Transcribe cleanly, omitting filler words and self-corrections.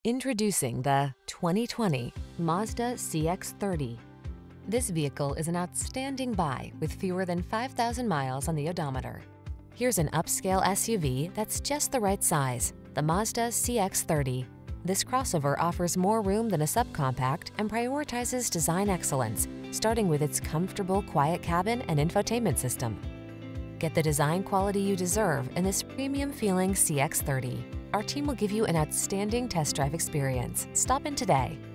Introducing the 2020 Mazda CX-30. This vehicle is an outstanding buy with fewer than 5,000 miles on the odometer. Here's an upscale SUV that's just the right size, the Mazda CX-30. This crossover offers more room than a subcompact and prioritizes design excellence, starting with its comfortable, quiet cabin and infotainment system. Get the design quality you deserve in this premium-feeling CX-30. Our team will give you an outstanding test drive experience. Stop in today.